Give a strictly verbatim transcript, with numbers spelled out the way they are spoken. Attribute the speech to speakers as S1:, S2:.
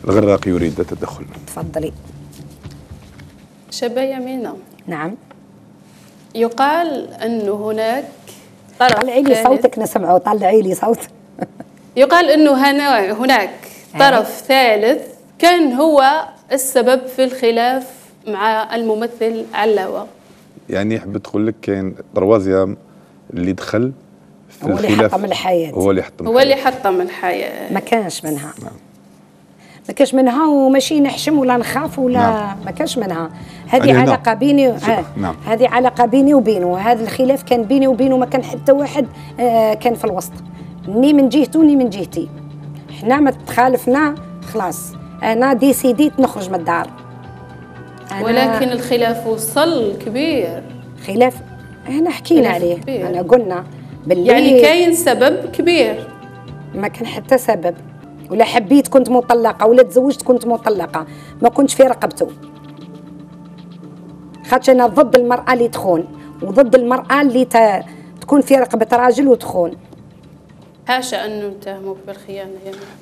S1: الغراقي يريد التدخل.
S2: تفضلي.
S3: شابة يمينة.
S2: نعم.
S3: يقال أن هناك طرف
S2: طلعي لي صوتك نسمعه، طلعي لي صوت.
S3: يقال أنه هناك طرف ثالث كان هو السبب في الخلاف مع الممثل علاوة.
S1: يعني حبيت تقول لك كاين طروازيام اللي دخل في
S2: هو
S1: الخلاف،
S2: اللي حطم الحياة،
S1: هو اللي حطم
S3: هو اللي حطم الحياة.
S2: ما كانش منها. نعم. ما كاش منها، وماشي نحشم ولا نخاف ولا نعم. ما كاش منها. هذه علاقه بيني ها
S1: نعم.
S2: هذه علاقه بيني وبينه، هذا الخلاف كان بيني وبينه، ما كان حتى واحد آه كان في الوسط، ني من جهته ني من جهتي. حنا ما تخالفنا خلاص، انا ديسيديت نخرج من الدار.
S3: ولكن الخلاف وصل كبير.
S2: خلاف احنا حكينا عليه كبير. انا قلنا باللي
S3: يعني كاين سبب كبير.
S2: ما كان حتى سبب، ولا حبيت كنت مطلقه ولا تزوجت كنت مطلقه، ما كنتش في رقبته. خاطش انا ضد المراه اللي تخون، وضد المراه اللي ت... تكون في رقبه راجل وتخون.
S3: حاشا انه نتهموك بالخيانه يعني.